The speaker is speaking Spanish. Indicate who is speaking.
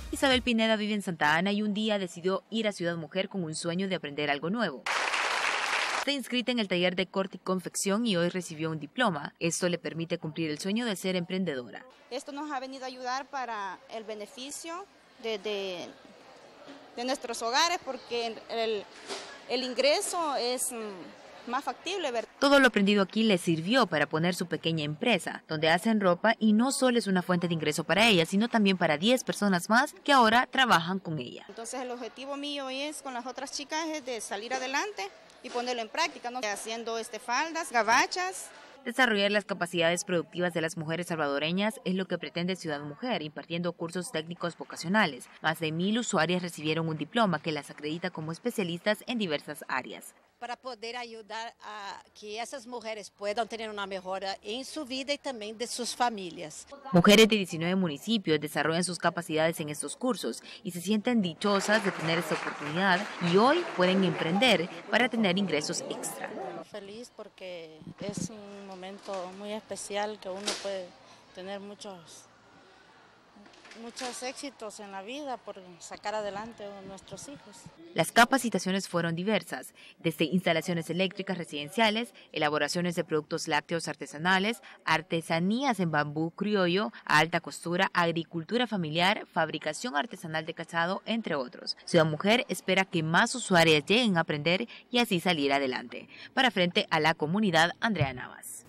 Speaker 1: Isabel Pineda vive en Santa Ana y un día decidió ir a Ciudad Mujer con un sueño de aprender algo nuevo. Está inscrita en el taller de corte y confección y hoy recibió un diploma. Esto le permite cumplir el sueño de ser emprendedora.
Speaker 2: Esto nos ha venido a ayudar para el beneficio de nuestros hogares, porque el ingreso es más factible.
Speaker 1: Todo lo aprendido aquí le sirvió para poner su pequeña empresa, donde hacen ropa y no solo es una fuente de ingreso para ella, sino también para 10 personas más que ahora trabajan con ella.
Speaker 2: Entonces el objetivo mío es con las otras chicas es de salir adelante y ponerlo en práctica, ¿no? Haciendo faldas, gabachas.
Speaker 1: Desarrollar las capacidades productivas de las mujeres salvadoreñas es lo que pretende Ciudad Mujer, impartiendo cursos técnicos vocacionales. Más de 1000 usuarias recibieron un diploma que las acredita como especialistas en diversas áreas.
Speaker 3: Para poder ayudar a que esas mujeres puedan tener una mejora en su vida y también de sus familias.
Speaker 1: Mujeres de 19 municipios desarrollan sus capacidades en estos cursos y se sienten dichosas de tener esta oportunidad y hoy pueden emprender para tener ingresos extra.
Speaker 4: Feliz porque es un momento muy especial que uno puede tener muchos éxitos en la vida por sacar adelante a nuestros hijos.
Speaker 1: Las capacitaciones fueron diversas, desde instalaciones eléctricas residenciales, elaboraciones de productos lácteos artesanales, artesanías en bambú criollo, a alta costura, agricultura familiar, fabricación artesanal de calzado, entre otros. Ciudad Mujer espera que más usuarias lleguen a aprender y así salir adelante. Para Frente a la Comunidad, Andrea Navas.